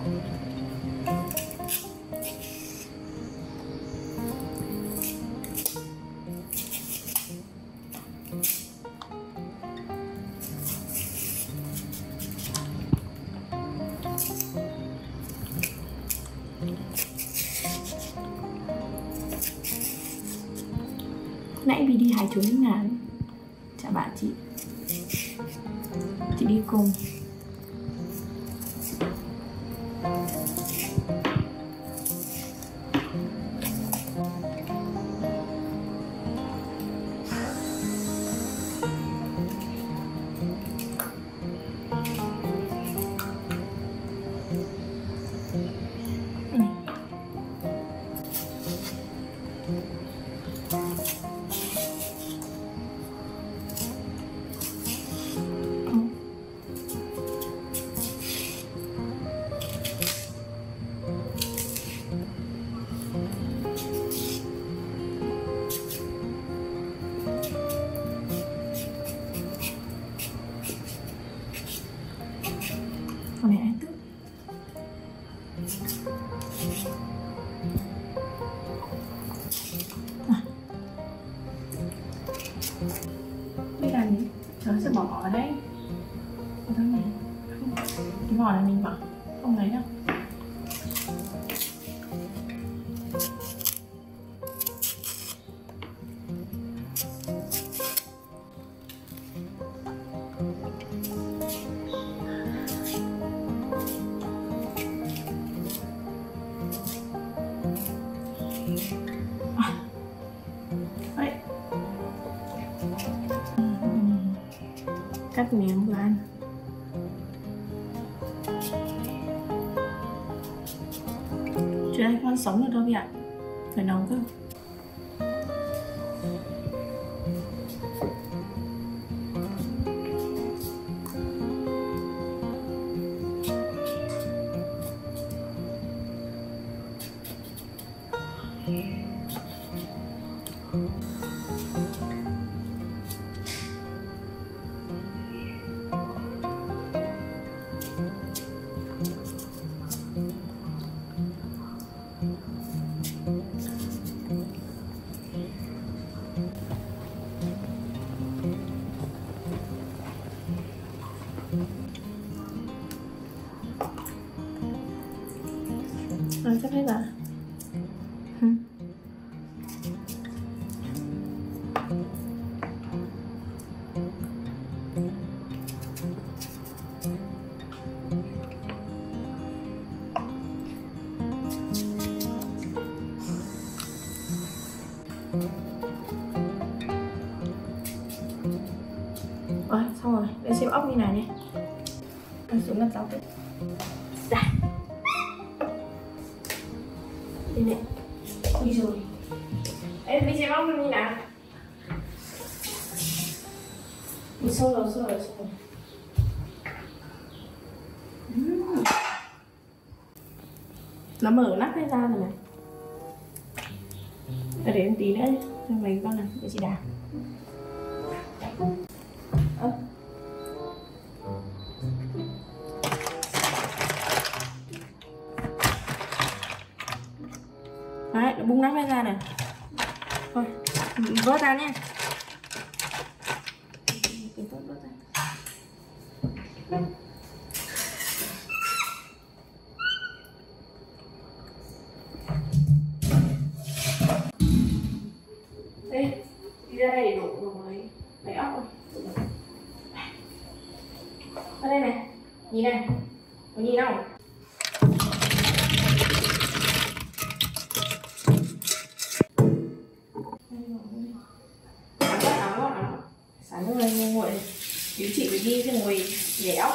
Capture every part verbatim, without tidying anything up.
Nãy vì đi hái chuối ngàn, chào bạn chị, chị đi cùng. Con này ăn tức. À. Biết làm gì? Trời sẽ bỏ ở đây. Ở đây này. Cái vỏ này mình bỏ. Không lấy đâu. Cắt miếng vừa ăn. Chứ đây con sống được đâu vậy ạ? Phải nấu cơ. Rồi sắp hết rồi. Ừ. Rồi xong rồi, để xem ốc như nào nhé. Con xuống ngắt rau tiếp. Dạ. Đây này. Ui rồi. Em đi xem ốc như nào. Ui sâu rồi, sâu rồi, sâu rồi. Uhm. Nó mở nắp hết ra rồi này. Để em tí nữa cho mấy con này, để chị đào. Ơ. Đấy, nó bung nắp hết ra này. Thôi, vớt ra nhé. Đây, đi ra đây để đổ đồ lấy, lấy ốc rồi. Ở đây này, nhìn này, có nhìn không? Sáng rồi anh ngồi đến chị phải đi thì ngồi để ốc.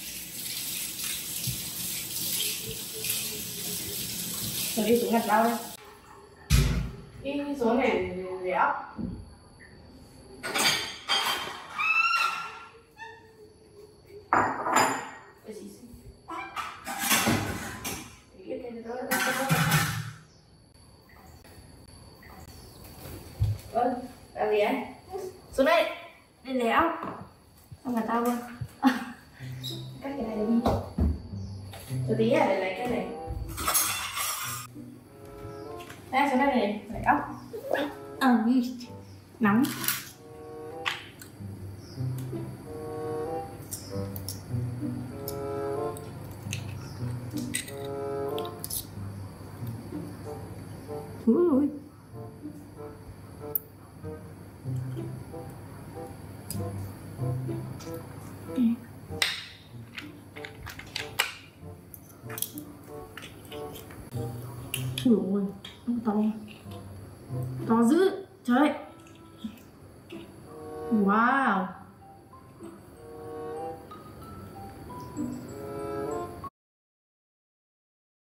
Rồi đi xuống ngặt rau đây. Đi xuống để để ốc. Ơ, làm gì ấy? Xuống đây, lên lấy ốc. Xong là tao luôn. Cắt cái này đi. Chờ tí à, để lấy cái này. Đây, xuống đây để lấy ốc. Ờ, nóng. Ui. Ui ôi, to to dữ. Trời ơi.